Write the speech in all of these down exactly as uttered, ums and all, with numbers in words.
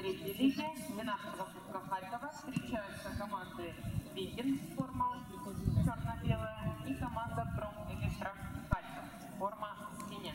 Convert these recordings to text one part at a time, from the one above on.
третьей лиги двенадцатого Кубка Харькова встречаются команды «Викинг» форма черно-белая и команда «Промэлектро» Харьков форма синяя.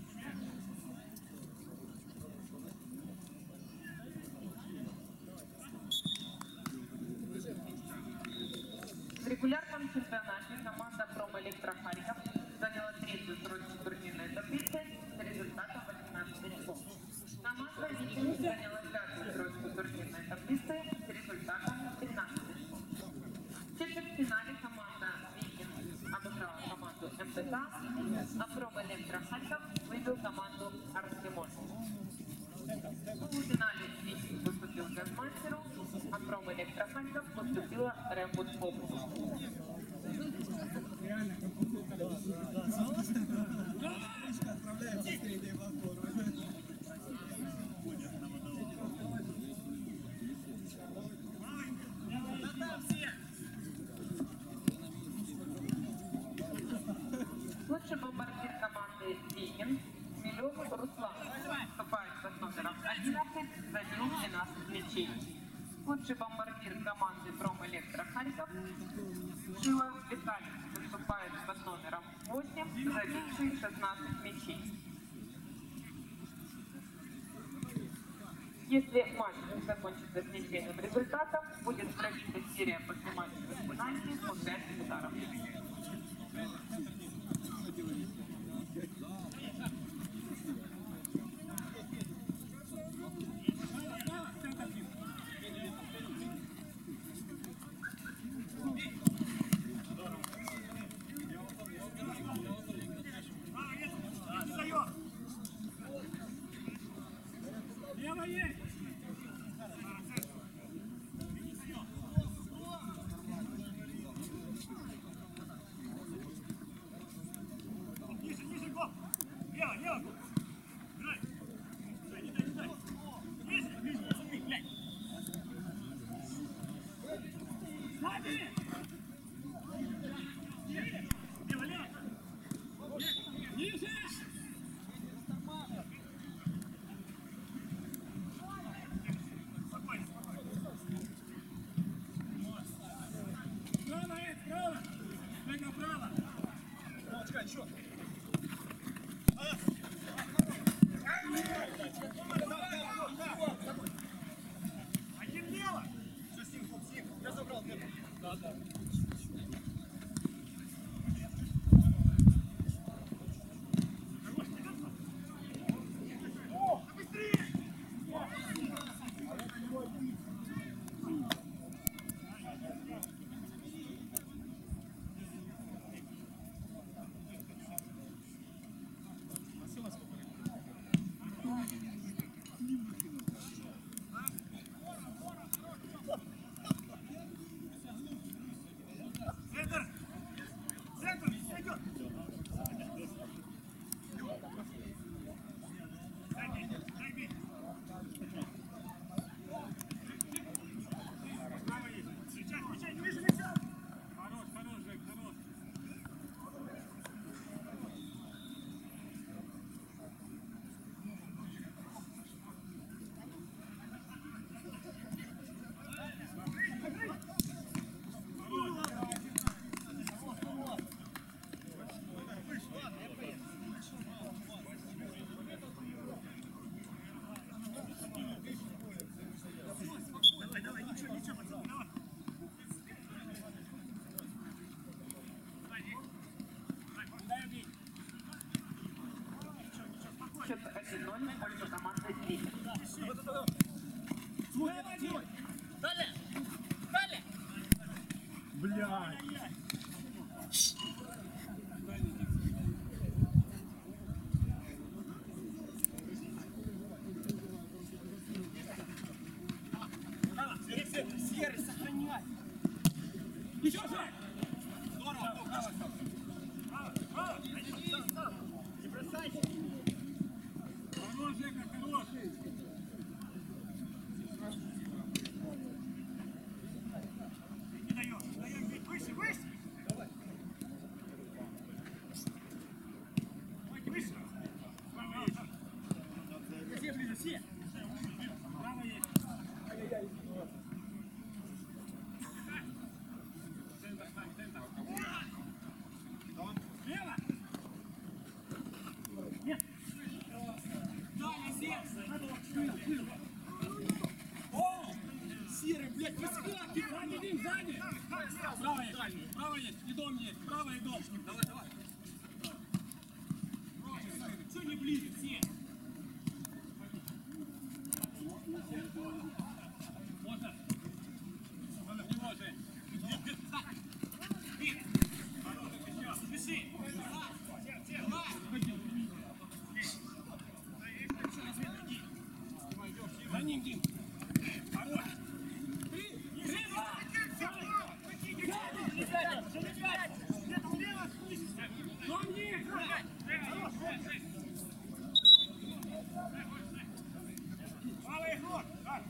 В регулярном чемпионате команда «Промэлектро» Харьков заняла третью строчку турнирной таблицы с результатом восемнадцать очков. Команда «Викинг» заняла пятую строчку турнирной таблицы с результатом тринадцать очков. В четвертьфинале команда «Викинг» обыграла команду эм тэ ка, а «Промэлектро» Харьков выбил команду «Артемон». В полуфинале «Викинг» поступил к «Газмастеру», а «Промэлектро» Харьков поступила «Рэмбут Попу». Лучший бомбардир команды «Викинг» Смелев Руслан вступает под номером одиннадцать, забил двенадцать мячей. Лучший бомбардир команды «Промэлектро» Харьков Шилов Виталий выступает под номером восемь, забивший шестнадцать мячей. Если матч закончится с ничейным результатом, будет пробита серия после матчевых пенальти по пять ударов. Счет один ноль в пользу команды «Викинг». Далее! Далее! Блядь! Серый, сохраняй! Еще же! Здорово! Не бросайся! Хорош, Жека, хорош! Не даем, даем бить выше, выше! Давай! Выше! Право есть! Все ближе, все! Право есть! ним, Дим. Хорош. Три, три, два. Где-то влево спустишься. Но мне. Хорош. Правый ход.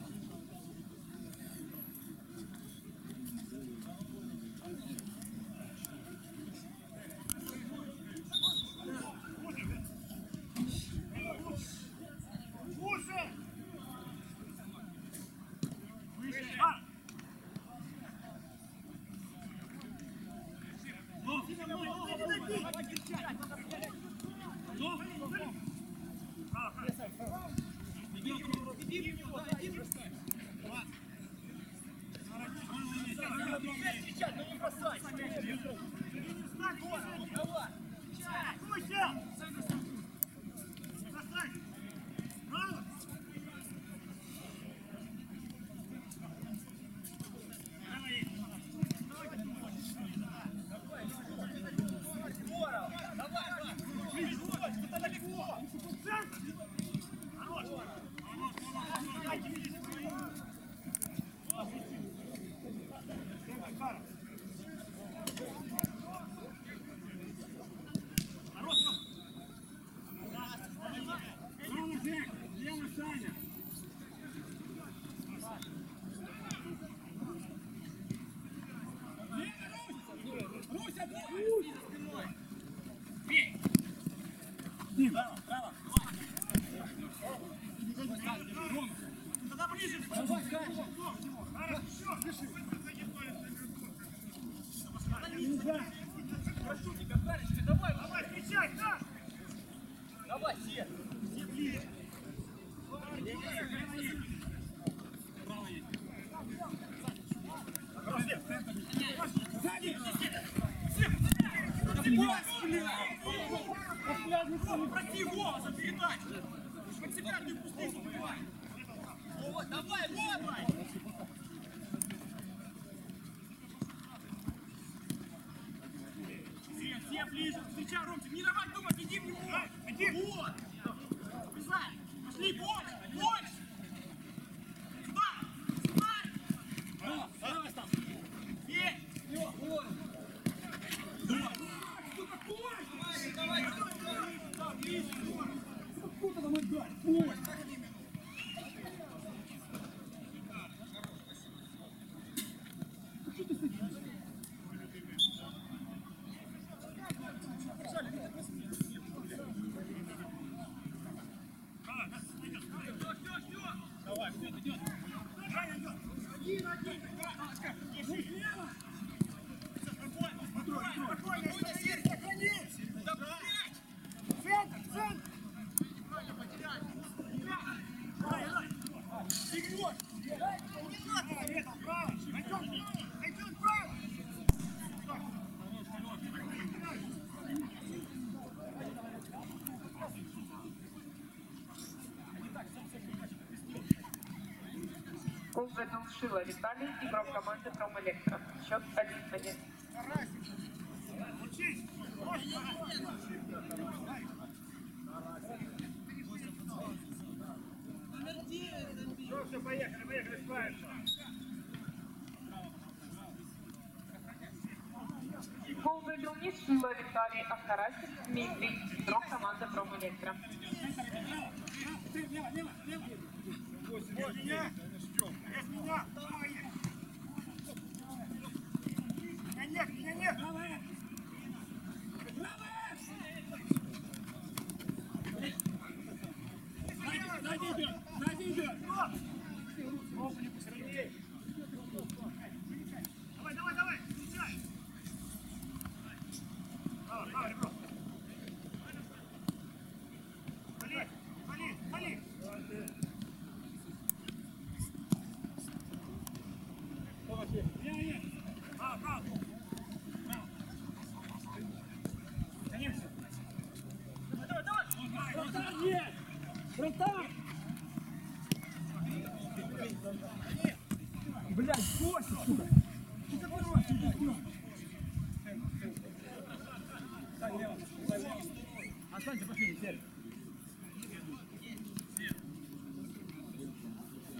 Проси голоса передачу! Под себя не пусти, забивай! Вот, давай, давай! Все, все ближе, встречай, Ромчик, не давай думать, иди в него! Иди! Вот! Писай! Пошли больше, больше! Сюда! Сюда! Давай, давай, Стас! Есть! Вот! Что такое? Давай, давай! Ближе! Откуда там отдать? Ой! Давай, идет, идет. Один, один. Слева. Спокойно, спокойно, спокойно. Сохранись. Центр, центр. Правильно потеряли. Давай, давай. Вперед. Не надо. Нет, право. Пойдем, пойдем, право. Гол забил Шила Виталий, игрок команды Промэлектро. Счет один один. Все, все, поехали, поехали, справимся. Гол забил не Шила Виталий, а Карасик Дмитрий, игрок команды Промэлектро. Лево, лево, лево. Без меня. Без меня. Давай. Меня нет, меня нет. Давай. Сзади идет, сзади идет. Давай, давай, давай. Встречай. Давай, давай, ребро. Вали, вали, вали. Я, я. Право, право. Право. Садимся. Давай, давай. Братан, нет. Братан. Блядь, Костя, сука. Ты какой рот, ты какой? Останься, пошли, теперь.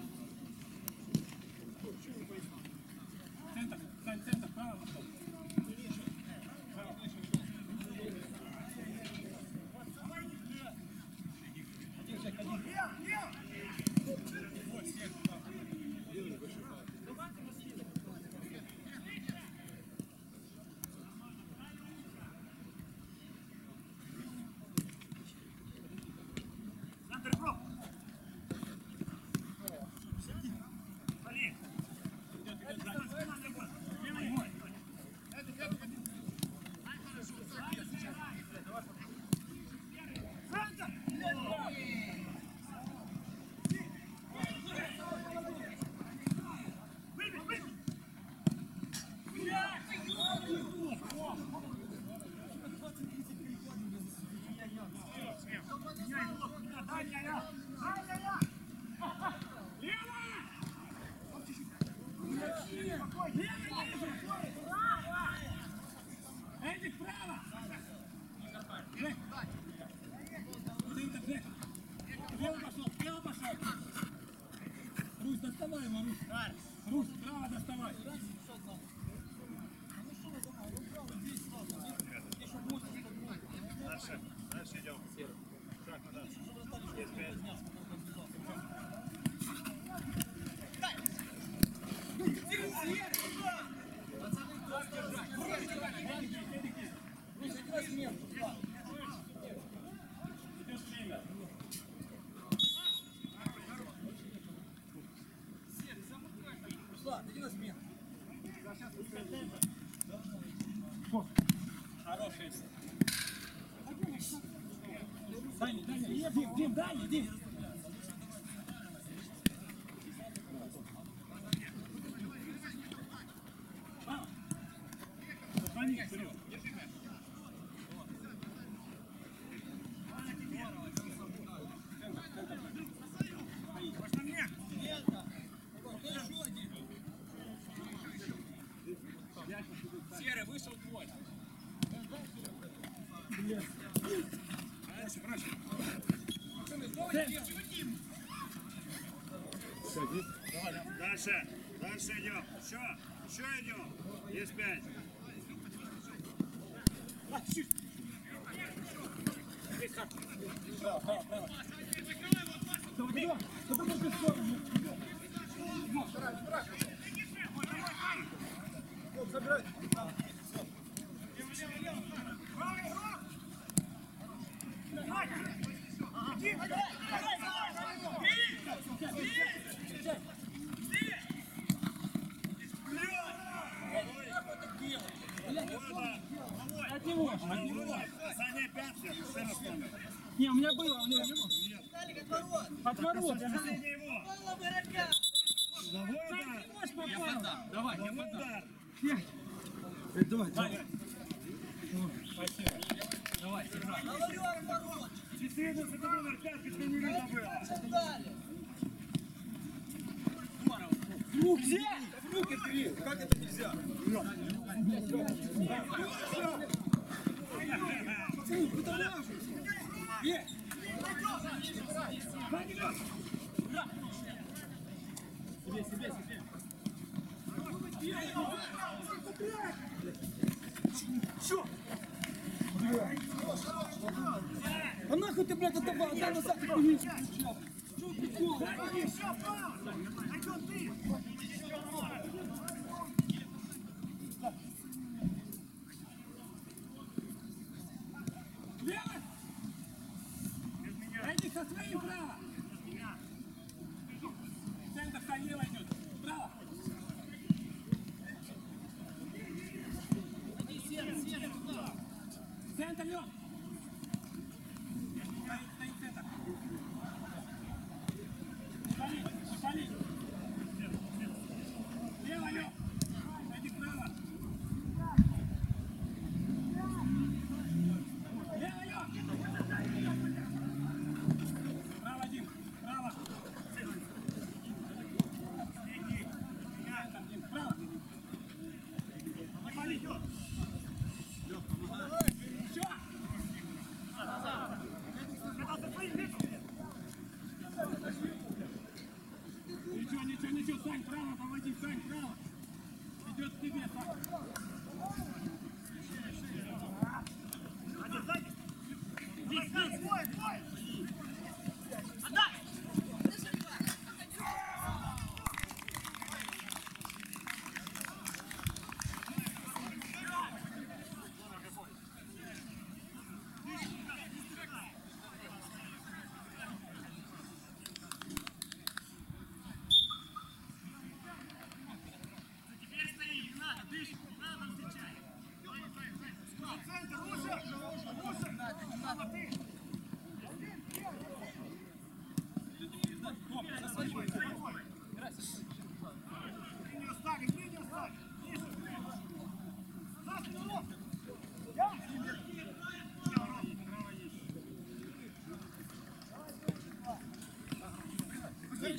Эдик, право! Жек! Центр, Жек! Лево пошел, лево пошел! Русь, доставай его, Русь! Русь, право доставай! Дальше, дальше идем. Шаг назад. Есть пять. Хороший. Даня, Даня, Дим, Дим, Даня, Дим. Звони, вперед. Серый, вышел твой. Проще, проще. Дальше, дальше идем. Еще, еще идем. Есть пять. От него, от него. Саня, пятки. Не, у меня было, у меня не было. От ворот. Последний его. Давай удар. Давай, я Давай удар. Давай, давай. Спасибо. Давай, сыграй. четырнадцать номер пятки, что не видно было. Ну где? Руки три. Как это нельзя? Есть. Себе, себе, себе. Чё? А нахуй ты, блядь, отдавал? Отдай назад, ты хуйню. Чё прикол? Лево! Эдик, со своим право! Центр, стань, лево идет. Право! Центр, Лёв! Стоит, стоит центр.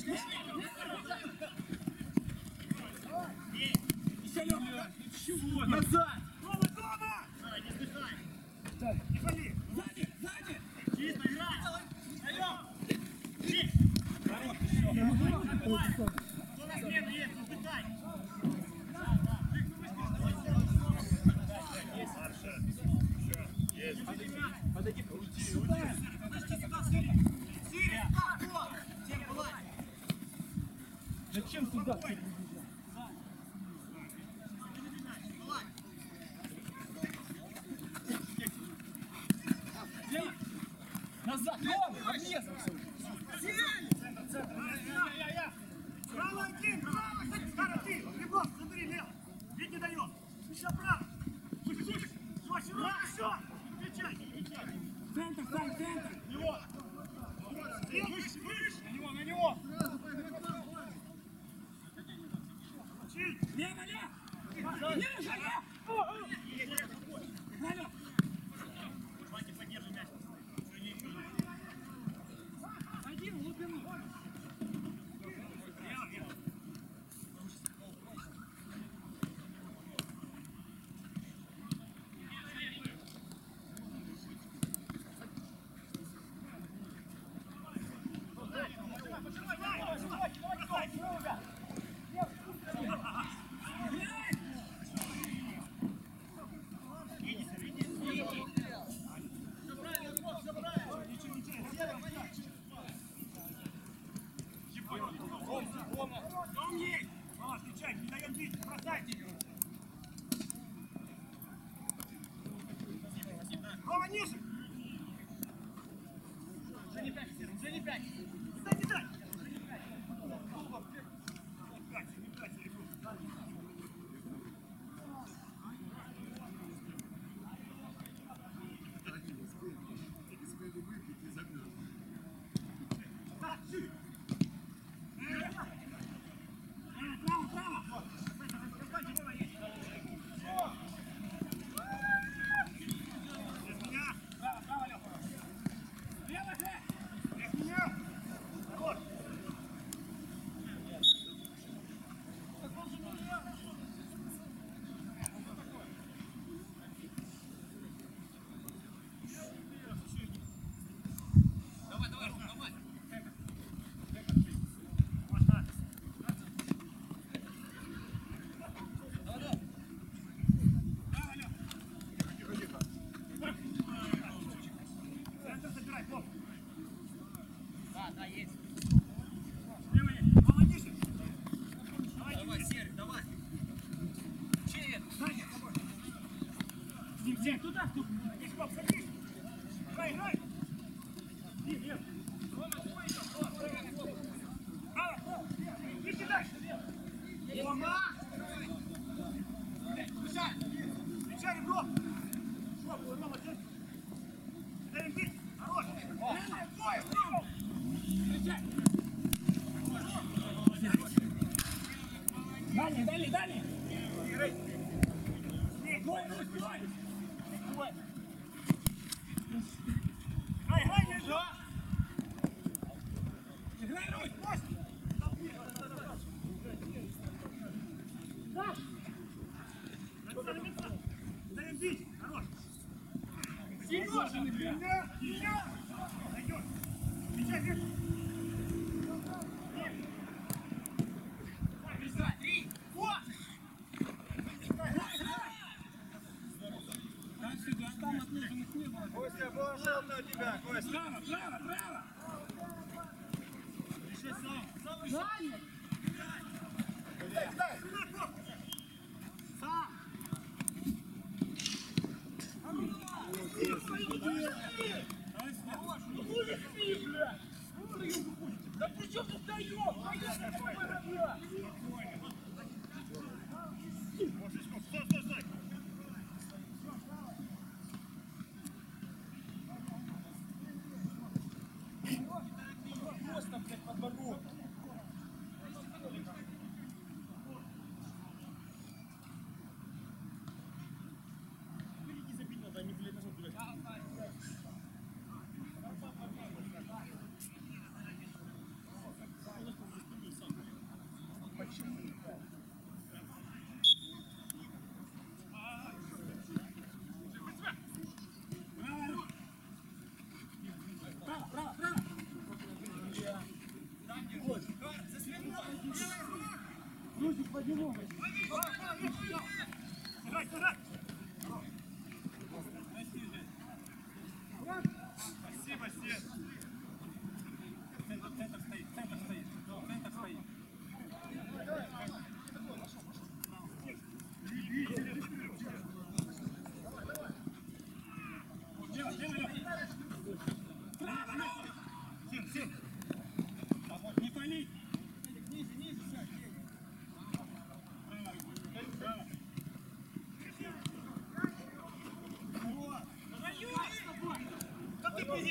Еще Лёва. Чего? Назад. Дома, дома. Давай, не спешай. Не вали. Сзади, сзади. Чисто играй. Даем. Бей. Хорош. Давай. Кто на смену есть? Не спешай. Подойди, уйди, уйди. Подожди сюда, Сири. Сири, сюда, Тем, была. Зачем сюда? Назад, Лёва, обрезался. Право один, право, Стара, ты, Лебов, забери, Лев. Ведь не дает. Еще право. Слушай, слушай. Все, все, встречай. Центр, сам, центр. На него. Выше, выше. На него, на него. Лево, лево. Лево, лево. Ваня, поддержи мяч. Один, глубину. Лево, лево. Рома, ниже! Уже не пять, уже не пять! Дай, не дай! Уже не пять! Не пять, не пять, Право, право! Туда, туда. Иди, Коп, садись. Играй, играй. Иди, Лев. Право. Иди дальше, Лев. Рома. Встречай. Встречай, ребро. Что, Рома, ты? Дай им бить. Хорош. Стой, стой. Встречай. Дальний, дальний, дальний. Играй. Стой, стой, стой. Грай, грай, не жо! Грай, Русь, пусть! Да! Дай им бить! Хорош! Сережа, блин! Еще! Дойдет! Встречай, Гриш! Три! Вот! Костя, положил на тебя, Костя. Право, право, право. Реши сам. Сам реши. Дай, дай. Сам. Да при чем ты встаешь? Стой, стой, стой. Просто, блядь, подборок. Впереди забить надо, а не, блядь, назад, блядь. Сыграй, сыграй! Спасибо, Сет! Центр, центр стоит, центр стоит, центр стоит. Делай, делай! Право, ну! Син, Син! Не пали! Ниже, ниже, сядь! Право! Да ты бери!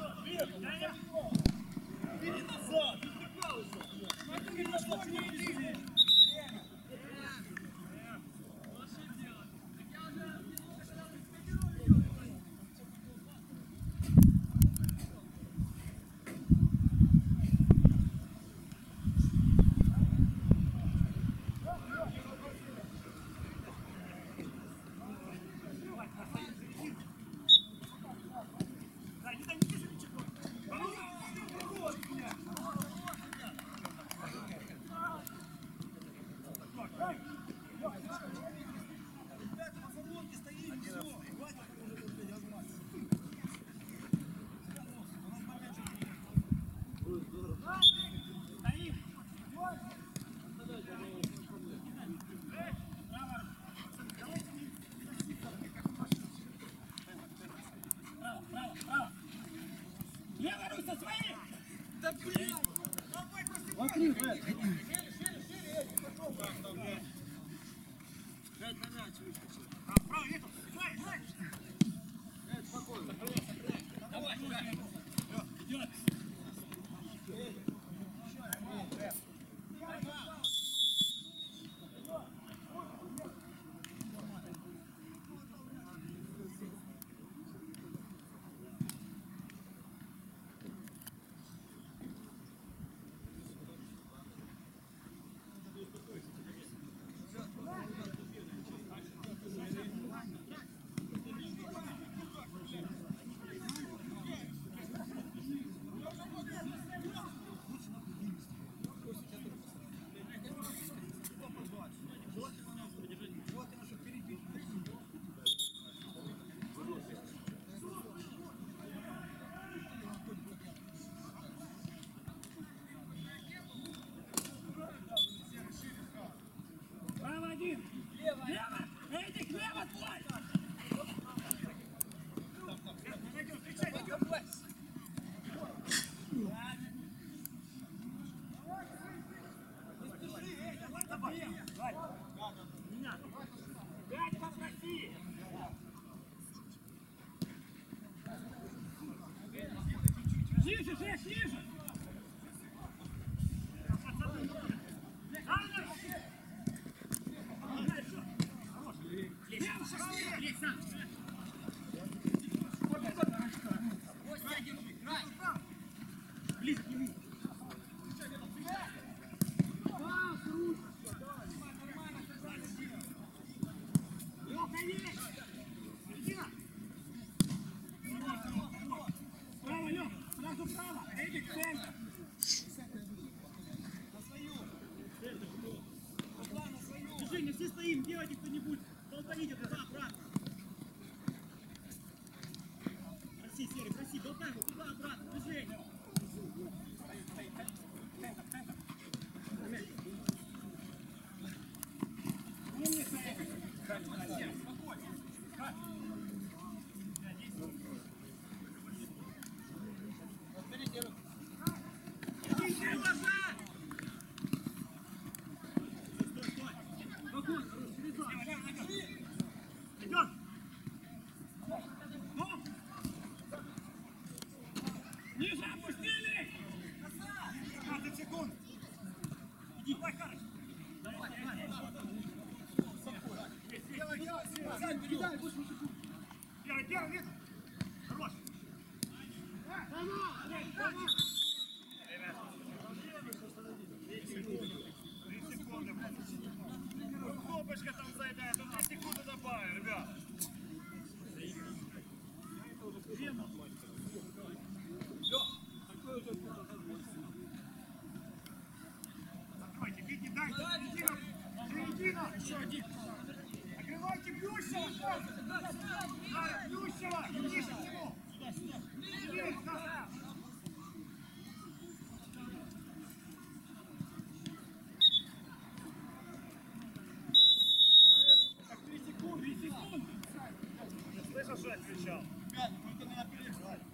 Бери назад! Ты пошла к ней! Ниже, Жек, ниже! Близко к нему! Право, Лёх! Сразу право! Эдик, центр! На свою! Пошла на свою! Движение, все стоим, делайте кто-нибудь! Толканите туда, обратно! Проси, Серый, проси, болтай его туда, обратно! Движение! Центр, центр! Умница, Эдик! Спокойно! Ниже опустили! пятнадцать секунд! Иди, давай, Харыч! Делай, делай, сзади, передай, больше секунд! Делай, делай, Витя! Хорош! Три секунды! Кнопочка там заедает, он три секунды добавил, ребят! Закройте, Витя, дайте! Давай, Плющева, иди к нему. Иди, да. Три секунды, три секунды. Слышал, что я кричал? Пять, только надо переиграть.